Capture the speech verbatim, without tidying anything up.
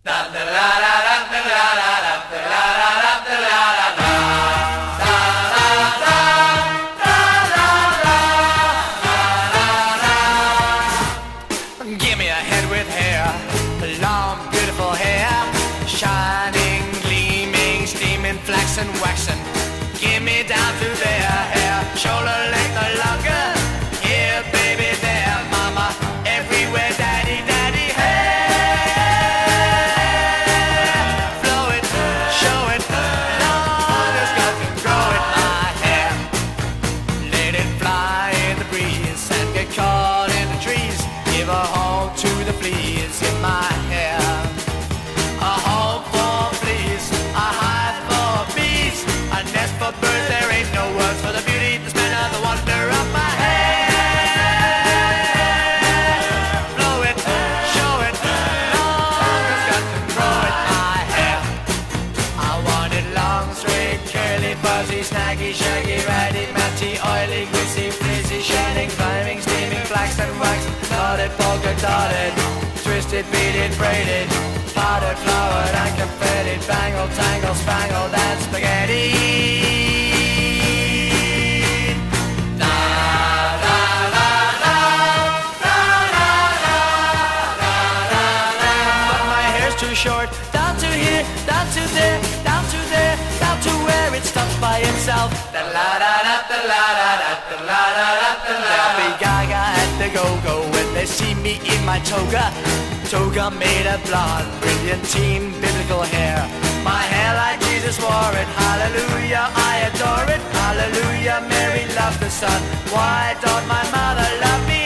Give me a head with hair, long, beautiful hair, shining, gleaming, steaming, flaxen, waxen. Give me down to their hair, shoulder length or longer. Here, baby, there, mama, everywhere, daddy, daddy, hair. Flow it, show it, long as God can grow it, my hair. Let it fly in the breeze and get caught in the trees. Give a home to the fleas in my hair. A home for fleas, a hive for bees, a nest for birds. There ain't no words for the beauty, the splendor, the wonder of my hair. Blow it, show it, long as God can grow it, my hair. I want it long, straight, curly, fuzzy, snaggy, shaggy, ratty, matty, oily, greasy, frizzy, shining, climbing, steaming, flax and wax. Dotted, polka dotted, twisted, beaded, braided, powdered, flowered, and confetted, bangled, tangled, spangled, and spaghetti. La la la la, la la la, la la la. But my hair's too short, down to here, down to there, down to there, down to where it stops by itself. Da la da da da la da da da la da da da la. They'll be gaga at the go-go when they see me in my toga. Toga made of blonde, brilliantine, biblical hair. My hair like Jesus wore it. Hallelujah, I adore it. Hallelujah, Mary loved the Son. Why don't my mother love me